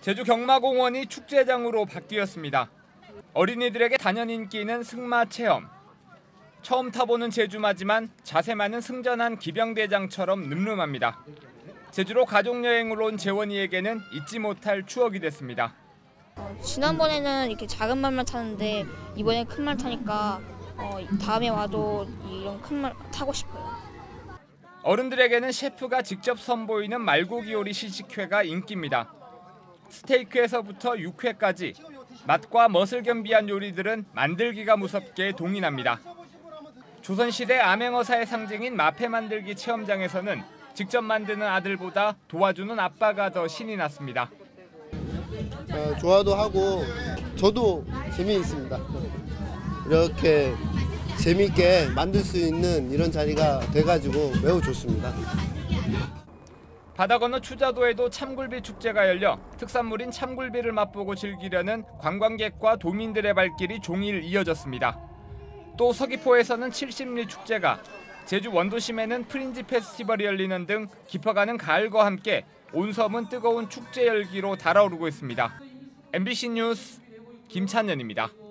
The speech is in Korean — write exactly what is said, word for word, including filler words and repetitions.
제주 경마공원이 축제장으로 바뀌었습니다. 어린이들에게 단연 인기는 승마 체험. 처음 타보는 제주마지만 자세 많은 승전한 기병대장처럼 늠름합니다. 제주로 가족여행으로 온 재원이에게는 잊지 못할 추억이 됐습니다. 어, 지난번에는 이렇게 작은 말만 탔는데 이번엔 큰 말 타니까 어, 다음에 와도 이런 큰 말 타고 싶어요. 어른들에게는 셰프가 직접 선보이는 말고기 요리 시식회가 인기입니다. 스테이크에서부터 육회까지 맛과 멋을 겸비한 요리들은 만들기가 무섭게 동인합니다. 조선시대 암행어사의 상징인 마패 만들기 체험장에서는 직접 만드는 아들보다 도와주는 아빠가 더 신이 났습니다. 어, 좋아도 하고 저도 재미있습니다. 이렇게 재미있게 만들 수 있는 이런 자리가 돼가지고 매우 좋습니다. 바다 건너 추자도에도 참굴비 축제가 열려 특산물인 참굴비를 맛보고 즐기려는 관광객과 도민들의 발길이 종일 이어졌습니다. 또 서귀포에서는 칠십리 축제가, 제주 원도심에는 프린지 페스티벌이 열리는 등 깊어가는 가을과 함께 온 섬은 뜨거운 축제 열기로 달아오르고 있습니다. 엠비씨 뉴스 김찬현입니다.